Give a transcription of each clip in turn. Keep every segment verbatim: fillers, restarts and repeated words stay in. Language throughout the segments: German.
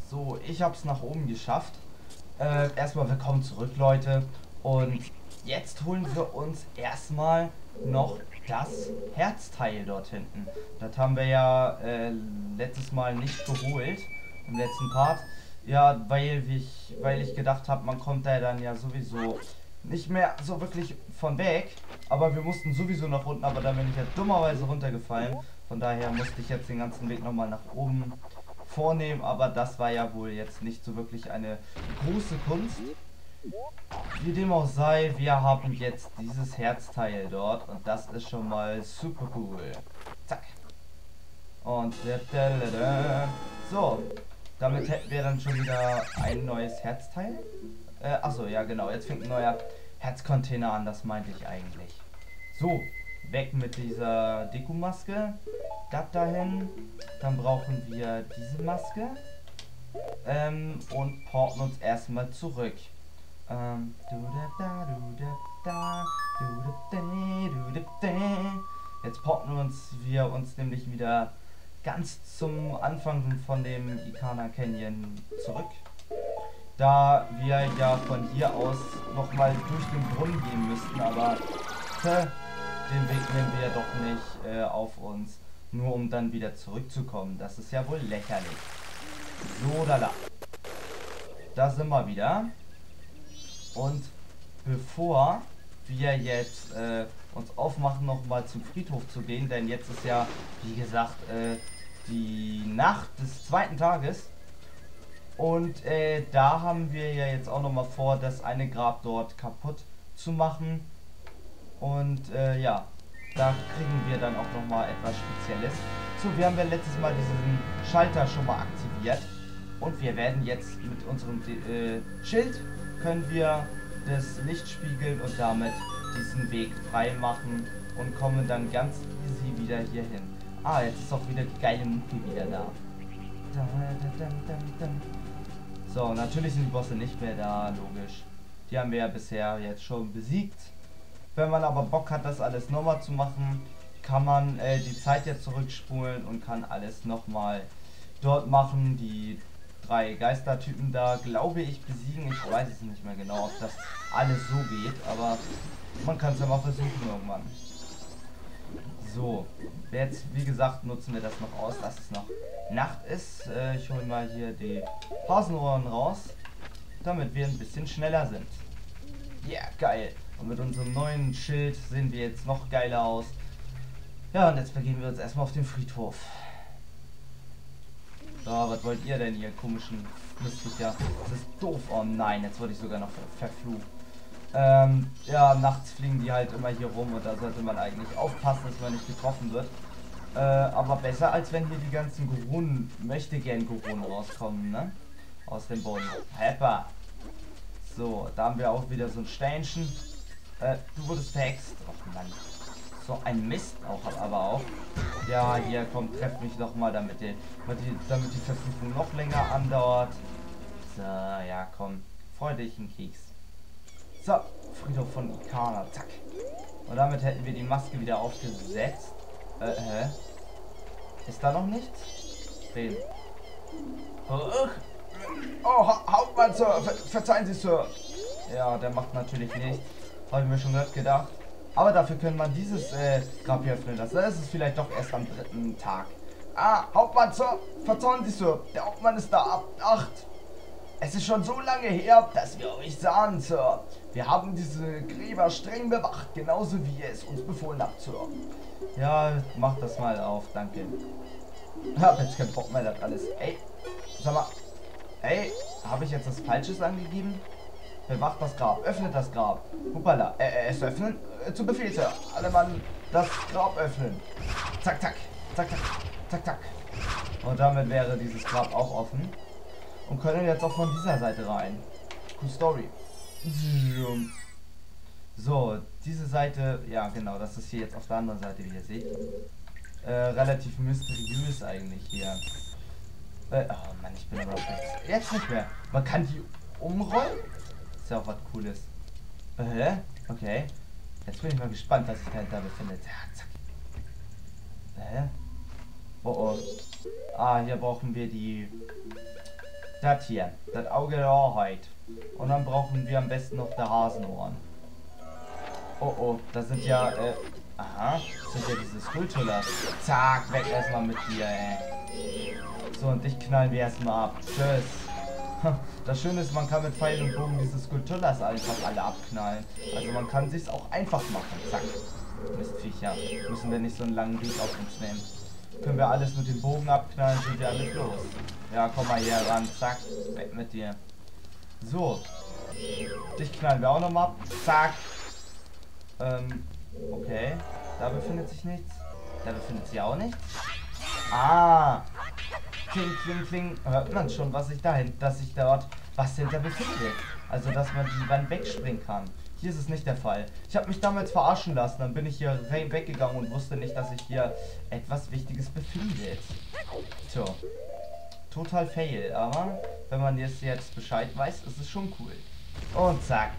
So, ich habe es nach oben geschafft. Äh, erstmal willkommen zurück, Leute. Und jetzt holen wir uns erstmal noch das Herzteil dort hinten. Das haben wir ja äh, letztes Mal nicht geholt, im letzten Part. Ja, weil ich, weil ich gedacht habe, man kommt da dann ja sowieso nicht mehr so wirklich von weg. Aber wir mussten sowieso nach unten, aber da bin ich ja dummerweise runtergefallen. Von daher musste ich jetzt den ganzen Weg nochmal nach oben vornehmen. Aber das war ja wohl jetzt nicht so wirklich eine große Kunst. Wie dem auch sei, wir haben jetzt dieses Herzteil dort und das ist schon mal super cool. Zack. Und so, damit hätten wir dann schon wieder ein neues Herzteil. Äh, achso, ja genau, jetzt fängt ein neuer Herzcontainer an, das meinte ich eigentlich. So, weg mit dieser Deko-Maske. Das dahin. Dann brauchen wir diese Maske. Ähm, und porten uns erstmal zurück. Ähm, jetzt porten wir uns, wir uns nämlich wieder ganz zum Anfang von dem Ikana Canyon zurück. Da wir ja von hier aus nochmal durch den Brunnen gehen müssten, aber tö, den Weg nehmen wir ja doch nicht äh, auf uns, nur um dann wieder zurückzukommen. Das ist ja wohl lächerlich. So, da, da. Da sind wir wieder. Und bevor wir jetzt äh, uns aufmachen, nochmal zum Friedhof zu gehen, denn jetzt ist ja, wie gesagt, äh, die Nacht des zweiten Tages. Und äh, da haben wir ja jetzt auch nochmal vor, das eine Grab dort kaputt zu machen. Und äh, ja, da kriegen wir dann auch nochmal etwas Spezielles. So, wir haben ja letztes Mal diesen Schalter schon mal aktiviert. Und wir werden jetzt mit unserem äh, Schild können wir das Licht spiegeln und damit diesen Weg frei machen und kommen dann ganz easy wieder hier hin. Ah, jetzt ist auch wieder die geile Mucke wieder da. So, natürlich sind die Bosse nicht mehr da, logisch. Die haben wir ja bisher jetzt schon besiegt. Wenn man aber Bock hat, das alles nochmal zu machen, kann man äh, die Zeit jetzt zurückspulen und kann alles nochmal dort machen. Die drei Geistertypen da, glaube ich, besiegen. Ich weiß es nicht mehr genau, ob das alles so geht, aber man kann es ja mal versuchen irgendwann. So, jetzt wie gesagt nutzen wir das noch aus, dass es noch Nacht ist. Äh, ich hole mal hier die Hasenohren raus, damit wir ein bisschen schneller sind. Ja, yeah, geil. Und mit unserem neuen Schild sehen wir jetzt noch geiler aus. Ja, und jetzt begeben wir uns erstmal auf den Friedhof. So, was wollt ihr denn, ihr komischen Mistviecher? Das ist doof. Oh nein, jetzt wurde ich sogar noch verflucht. Ähm, ja, nachts fliegen die halt immer hier rum und da sollte man eigentlich aufpassen, dass man nicht getroffen wird. Äh, aber besser, als wenn hier die ganzen Gurunen, möchte gern Gurunen rauskommen, ne? Aus dem Boden. Heppa. So, da haben wir auch wieder so ein Steinchen. Äh, du wurdest verhext. Och Mann. So ein Mist auch, aber auch. Ja, hier, komm, treff mich doch mal, damit die, damit die Verfluchung noch länger andauert. So, ja, komm. Freu dich einen Keks. So, Friedhof von Ikana, zack. Und damit hätten wir die Maske wieder aufgesetzt. Äh, hä? Ist da noch nichts? Wen? Oh, oh Hauptmann, Sir, Ver verzeihen Sie, Sir. Ja, der macht natürlich nichts. Habe ich mir schon gerade gedacht. Aber dafür können man dieses äh, Grab hier öffnen lassen. Das ist vielleicht doch erst am dritten Tag. Ah, Hauptmann, Sir, verzeihen Sie, Sir. Der Hauptmann ist da ab acht. Es ist schon so lange her, dass wir euch sahen, Sir. Wir haben diese Gräber streng bewacht, genauso wie ihr es uns befohlen habt, Sir. Ja, mach das mal auf, danke. Ich hab jetzt keinen Bock mehr, das alles. Ey, sag mal. Ey, habe ich jetzt das Falsches angegeben? Bewacht das Grab, öffnet das Grab. Hoppala, äh, äh, es öffnen? Äh, zu Befehl, Sir. Alle Mann das Grab öffnen. Zack, zack, zack, zack, zack, zack. Und damit wäre dieses Grab auch offen. Und können jetzt auch von dieser Seite rein. Cool Story. So, diese Seite, ja genau, das ist hier jetzt auf der anderen Seite, wie ihr seht. Äh, relativ mysteriös eigentlich hier. Äh, oh Mann, ich bin aber jetzt, jetzt nicht mehr. Man kann die umrollen? Ist ja auch was Cooles. Äh, hä? Okay. Jetzt bin ich mal gespannt, was sich dahinter befindet. Ja, zack. Hä? Oh oh. Ah, hier brauchen wir die... Das hier. Das Auge der Wahrheit. Und dann brauchen wir am besten noch der Hasenohren. Oh oh, das sind ja, äh, aha, das sind ja diese Skulltullers. Zack, weg erstmal mit dir, ey. So, und dich knallen wir erstmal ab. Tschüss. Das Schöne ist, man kann mit Pfeil und Bogen diese Skulltullers einfach alle abknallen. Also man kann sich's auch einfach machen. Zack. Mistviecher. Müssen wir nicht so einen langen Weg auf uns nehmen. Können wir alles mit dem Bogen abknallen, sind wir alle los. Ja, komm mal hier ran. Zack. Weg mit dir. So. Dich knallen wir auch nochmal ab. Zack. Ähm, okay. Da befindet sich nichts. Da befindet sich auch nichts. Ah. Kling, kling, kling. Hört man schon, was sich dahin, dass sich dort was hinter befindet. Also, dass man die Wand wegspringen kann. Hier ist es nicht der Fall. Ich habe mich damals verarschen lassen. Dann bin ich hier weggegangen und wusste nicht, dass sich hier etwas Wichtiges befindet. So. Total fail. Aber wenn man jetzt, jetzt Bescheid weiß, ist es schon cool. Und zack.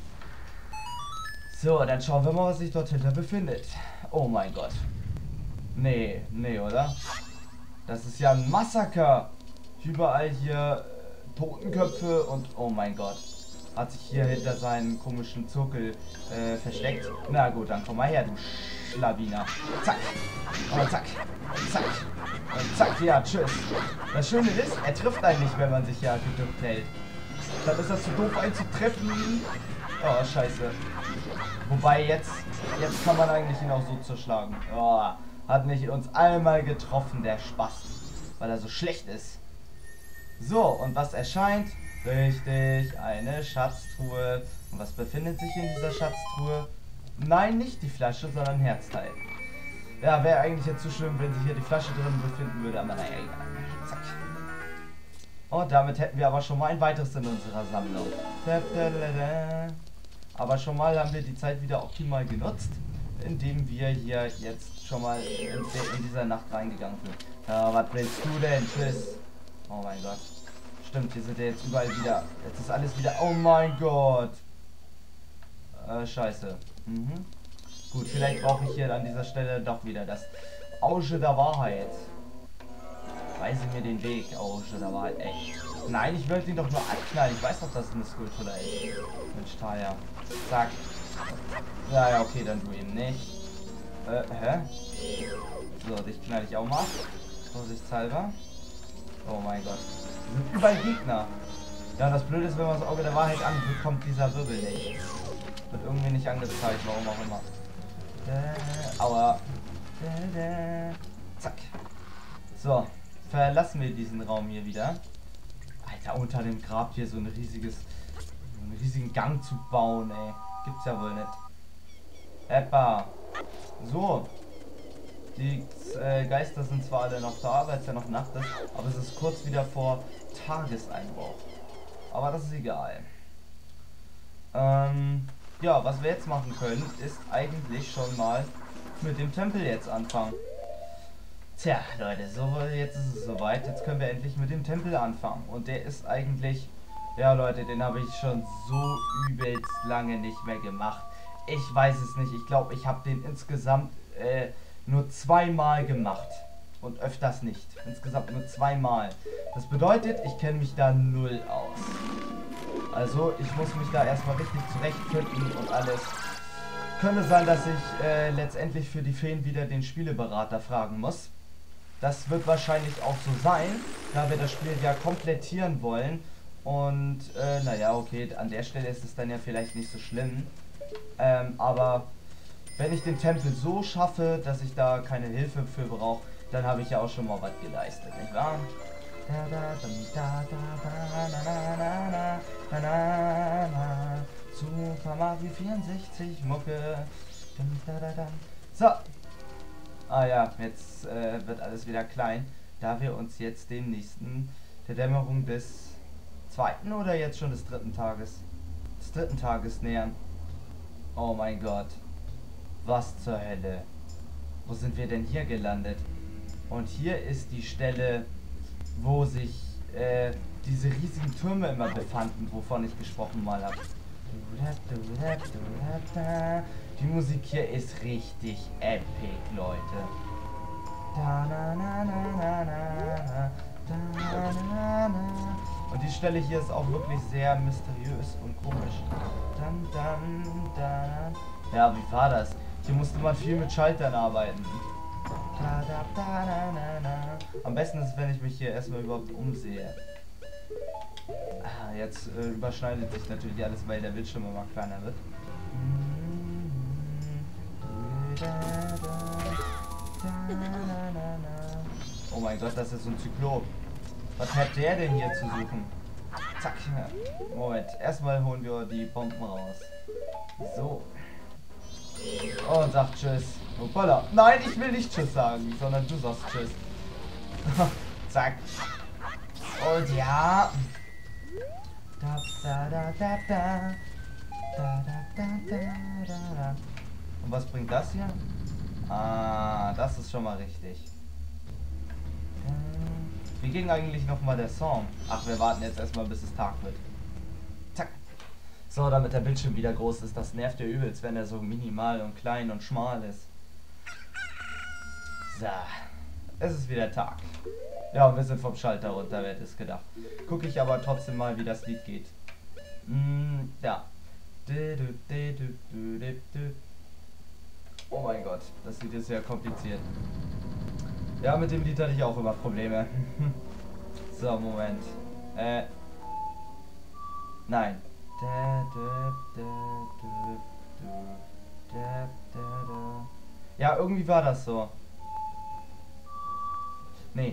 So, dann schauen wir mal, was sich dort hinter befindet. Oh mein Gott. Nee, nee, oder? Das ist ja ein Massaker. Überall hier äh, Totenköpfe und oh mein Gott. Hat sich hier hinter seinen komischen Zirkel äh, versteckt. Na gut, dann komm mal her, du Schlawiner. Zack. Und zack. Und zack. Und zack. Ja, tschüss. Das Schöne ist, er trifft einen nicht, wenn man sich ja gedrückt hält. Dann ist das zu doof einzutreffen. Oh, scheiße. Wobei jetzt, jetzt kann man eigentlich ihn auch so zerschlagen. Oh, hat nicht uns einmal getroffen, der Spast. Weil er so schlecht ist. So, und was erscheint? Richtig, eine Schatztruhe. Und was befindet sich in dieser Schatztruhe? Nein, nicht die Flasche, sondern ein Herzteil. Ja, wäre eigentlich jetzt zu schlimm, wenn sich hier die Flasche drin befinden würde, aber naja, egal. Zack. Und damit hätten wir aber schon mal ein weiteres in unserer Sammlung. Aber schon mal haben wir die Zeit wieder optimal genutzt, indem wir hier jetzt schon mal in, in dieser Nacht reingegangen sind. Ja, was willst du denn? Tschüss. Oh mein Gott. Stimmt, hier sind ja jetzt überall wieder. Jetzt ist alles wieder. Oh mein Gott. Äh, scheiße. Mhm. Gut, vielleicht brauche ich hier an dieser Stelle doch wieder das Auge der Wahrheit. Weise mir den Weg, Auge der Wahrheit. Ey. Nein, ich wollte ihn doch nur abknallen. Ich weiß doch, dass es eine Skulltula ist. Mensch, Taya. Zack. Ja, ja, okay, dann du eben nicht. Äh, hä? So, dich knall ich auch mal. Vorsichtshalber. Oh mein Gott. Das sind überall Gegner. Ja, und das Blöde ist, wenn man das Auge der Wahrheit anguckt, kommt dieser Wirbel nicht. Wird irgendwie nicht angezeigt, warum auch immer. Äh, aua. Äh, zack. So, verlassen wir diesen Raum hier wieder. Alter, unter dem Grab hier so ein riesiges, einen riesigen Gang zu bauen, ey. Gibt's ja wohl nicht. Eppa. So. Die äh, Geister sind zwar alle noch da, weil es ja noch Nacht ist, aber es ist kurz wieder vor Tageseinbruch. Aber das ist egal. Ähm, ja, was wir jetzt machen können, ist eigentlich schon mal mit dem Tempel jetzt anfangen. Tja, Leute, so jetzt ist es soweit. Jetzt können wir endlich mit dem Tempel anfangen. Und der ist eigentlich, ja Leute, den habe ich schon so übelst lange nicht mehr gemacht. Ich weiß es nicht. Ich glaube, ich habe den insgesamt äh, nur zweimal gemacht. Und öfters nicht. Insgesamt nur zweimal. Das bedeutet, ich kenne mich da null aus. Also, ich muss mich da erstmal richtig zurechtfinden und alles. Könnte sein, dass ich äh, letztendlich für die Feen wieder den Spieleberater fragen muss. Das wird wahrscheinlich auch so sein, da wir das Spiel ja komplettieren wollen. Und, äh, naja, okay, an der Stelle ist es dann ja vielleicht nicht so schlimm. Ähm, aber wenn ich den Tempel so schaffe, dass ich da keine Hilfe für brauche, dann habe ich ja auch schon mal was geleistet, nicht wahr? Super Mario vierundsechzig Mucke. So. Ah ja, jetzt äh, wird alles wieder klein, da wir uns jetzt dem nächsten, der Dämmerung des zweiten oder jetzt schon des dritten Tages, des dritten Tages nähern. Oh mein Gott. Was zur Hölle? Wo sind wir denn hier gelandet? Und hier ist die Stelle, wo sich äh, diese riesigen Türme immer befanden, wovon ich gesprochen mal habe. Die Musik hier ist richtig epic, Leute. Und die Stelle hier ist auch wirklich sehr mysteriös und komisch. Dann, dann, dann. Ja, wie war das? Hier musste man viel mit Schaltern arbeiten. Da, da, da, da, da, da. Am besten ist es, wenn ich mich hier erstmal überhaupt umsehe. Ah, jetzt äh, überschneidet sich natürlich alles, weil der Bildschirm immer kleiner wird. Oh mein Gott, das ist so ein Zyklop. Was hat der denn hier zu suchen? Zack. Moment, erstmal holen wir die Bomben raus. So. Und sagt Tschüss. Hoppala. Nein, ich will nicht Tschüss sagen, sondern du sagst Tschüss. Zack. Und ja. Da, da, da, da, da. Da, da, da, da, da, da. Und was bringt das hier? Ah, das ist schon mal richtig. Wie ging eigentlich nochmal der Song? Ach, wir warten jetzt erstmal, bis es Tag wird. Zack. So, damit der Bildschirm wieder groß ist. Das nervt ja übelst, wenn er so minimal und klein und schmal ist. So. Es ist wieder Tag. Ja, und wir sind vom Schalter runter, wer hätte es gedacht. Gucke ich aber trotzdem mal, wie das Lied geht. Mm, ja. Oh mein Gott, das Lied ist sehr kompliziert. Ja, mit dem Lied hatte ich auch immer Probleme. So, Moment. Äh. Nein. Ja, irgendwie war das so. Nee.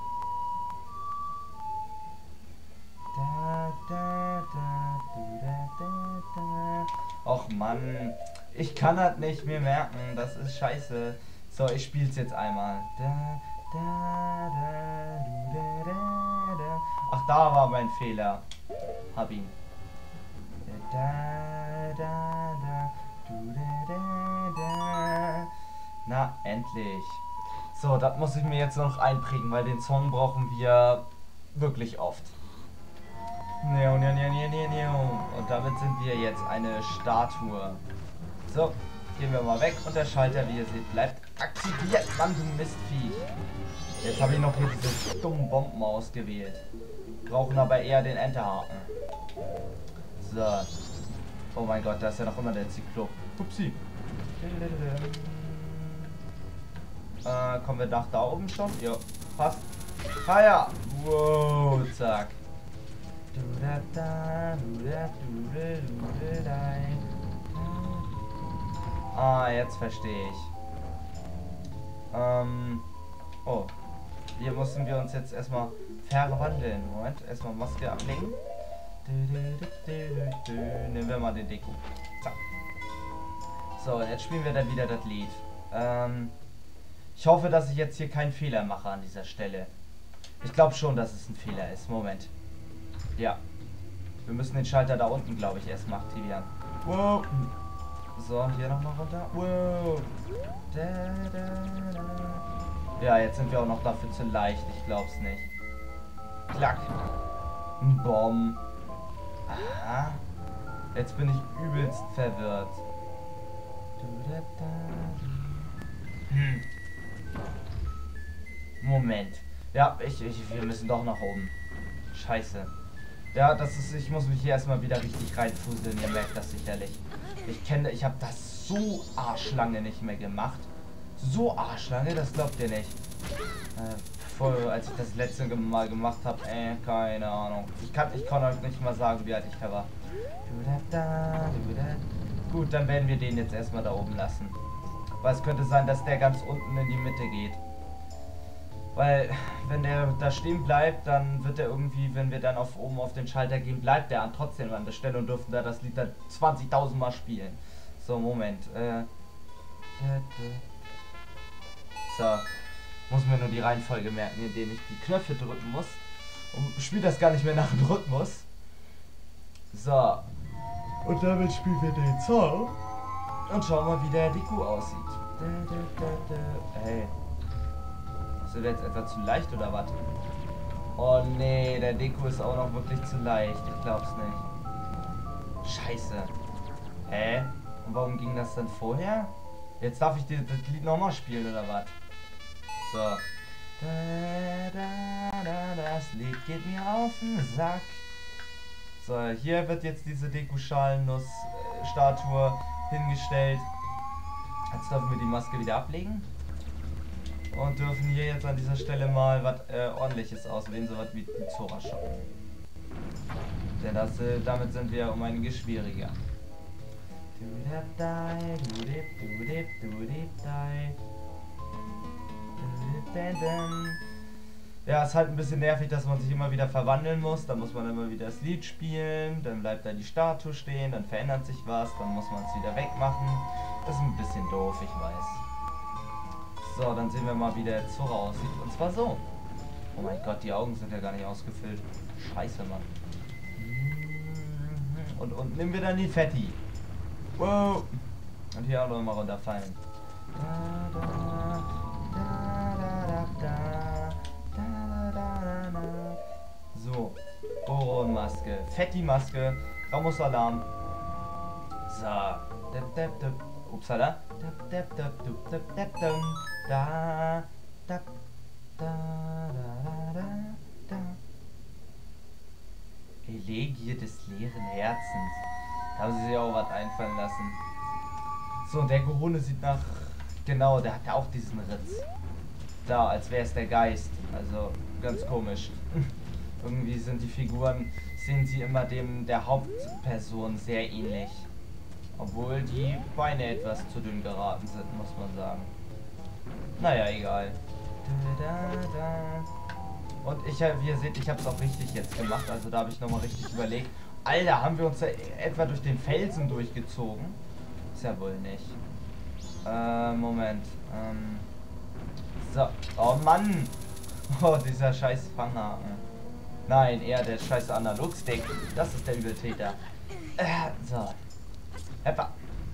Och Mann, ich kann das nicht mehr merken, das ist scheiße. So, ich spiel's jetzt einmal. Ach, da war mein Fehler. Hab ihn. Na, endlich. So, das muss ich mir jetzt noch einprägen, weil den Song brauchen wir wirklich oft. Und damit sind wir jetzt eine Statue. So, gehen wir mal weg und der Schalter, wie ihr seht, bleibt aktiviert. Mann, du Mistviech. Jetzt habe ich noch hier diese dummen Bomben ausgewählt. Brauchen aber eher den Enterhaken. So. Oh mein Gott, da ist ja noch immer der Zyklop. Upsi. Äh, kommen wir nach da oben schon? Jo, passt. Ah ja. Wow, zack. Ah, jetzt verstehe ich. Ähm. Oh. Hier mussten wir uns jetzt erstmal verwandeln. Moment, erstmal Maske ablegen. Nehmen wir mal den Deko. Zack. So, und jetzt spielen wir dann wieder das Lied. Ähm. Ich hoffe, dass ich jetzt hier keinen Fehler mache an dieser Stelle. Ich glaube schon, dass es ein Fehler ist. Moment. Ja. Wir müssen den Schalter da unten, glaube ich, erstmal aktivieren. Wow. So, hier nochmal runter. Wow. Da, da, da. Ja, jetzt sind wir auch noch dafür zu leicht. Ich glaub's nicht. Klack. Bom. Aha. Jetzt bin ich übelst verwirrt. Hm. Moment. Ja, ich, ich, wir müssen doch nach oben. Scheiße. Ja, das ist, ich muss mich hier erstmal wieder richtig reinfuseln. Ihr merkt das sicherlich. Ich kenne, ich habe das so arschlange nicht mehr gemacht. So arschlange, das glaubt ihr nicht. Äh, voll, als ich das letzte Mal gemacht habe, äh, keine Ahnung. Ich kann, ich kann euch nicht mal sagen, wie alt ich da war. Gut, dann werden wir den jetzt erstmal da oben lassen. Weil es könnte sein, dass der ganz unten in die Mitte geht. Weil, wenn der da stehen bleibt, dann wird er irgendwie, wenn wir dann auf oben auf den Schalter gehen, bleibt der trotzdem an der Stelle und dürfen da das Lied dann zwanzigtausend Mal spielen. So, Moment. Äh. So. Muss mir nur die Reihenfolge merken, indem ich die Knöpfe drücken muss. Und spiele das gar nicht mehr nach dem Rhythmus. So. Und damit spielen wir den Song. Und schauen mal, wie der Deko aussieht. Hey. Ist der jetzt etwa zu leicht oder was? Oh nee, der Deko ist auch noch wirklich zu leicht. Ich glaub's nicht. Scheiße. Hä? Und warum ging das dann vorher? Jetzt darf ich das Lied nochmal spielen oder was? So. Da, da, da, das Lied geht mir auf den Sack. So, hier wird jetzt diese Deko-Schalennuss-Statue hingestellt. Jetzt dürfen wir die Maske wieder ablegen. Und dürfen hier jetzt an dieser Stelle mal was äh, ordentliches auswählen, so was wie die Zora shoppen. Denn das, äh, damit sind wir um einiges schwieriger. Ja, ist halt ein bisschen nervig, dass man sich immer wieder verwandeln muss. Dann muss man immer wieder das Lied spielen, dann bleibt da die Statue stehen, dann verändert sich was, dann muss man es wieder wegmachen. Das ist ein bisschen doof, ich weiß. So, dann sehen wir mal, wie der Zora aussieht. Und zwar so. Oh mein Gott, die Augen sind ja gar nicht ausgefüllt. Scheiße, Mann. Und, und nehmen wir dann die Fetti. Wow. Und hier auch noch mal runterfallen. Da, da, da, da, da, da, da, da. So. Boron-Maske. Fetti-Maske. Ramos-Alarm. So. Dip, dip, dip. Upsala. Dip, dip, dip, dip, dip, dip, dip. Da, da, da, da, da, da. Elegie des leeren Herzens. Da haben sie sich auch was einfallen lassen. So, und der Gehone sieht nach... Genau, der hat ja auch diesen Ritz. Da, als wäre es der Geist. Also, ganz komisch. Irgendwie sind die Figuren, sehen sie immer dem der Hauptperson sehr ähnlich. Obwohl die Beine etwas zu dünn geraten sind, muss man sagen. Naja, egal. Und ich, wie ihr seht, ich habe es auch richtig jetzt gemacht. Also da habe ich nochmal richtig überlegt. Alter, haben wir uns da etwa durch den Felsen durchgezogen? Ist ja wohl nicht. Äh, Moment. Ähm. So. Oh Mann! Oh, dieser scheiß Fanghaken. Nein, eher der scheiß Analogstick. Das ist der Übeltäter. Äh, so. Hepper.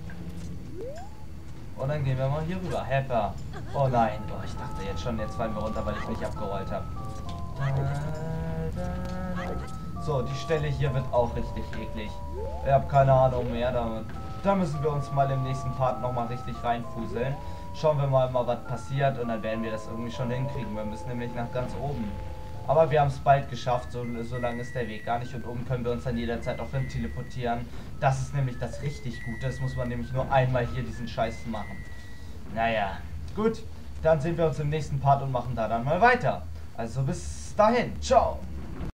Und dann gehen wir mal hier rüber. Hepper. Oh nein. Oh, ich dachte jetzt schon, jetzt fallen wir runter, weil ich nicht abgerollt habe. So, die Stelle hier wird auch richtig eklig. Ich habe keine Ahnung mehr. Da, da müssen wir uns mal im nächsten Part nochmal richtig reinfuseln. Schauen wir mal, mal, was passiert. Und dann werden wir das irgendwie schon hinkriegen. Wir müssen nämlich nach ganz oben. Aber wir haben es bald geschafft, so, so lang ist der Weg gar nicht. Und oben können wir uns dann jederzeit auch hin teleportieren. Das ist nämlich das richtig Gute. Das muss man nämlich nur einmal hier diesen Scheiß machen. Naja, gut. Dann sehen wir uns im nächsten Part und machen da dann mal weiter. Also bis dahin. Ciao.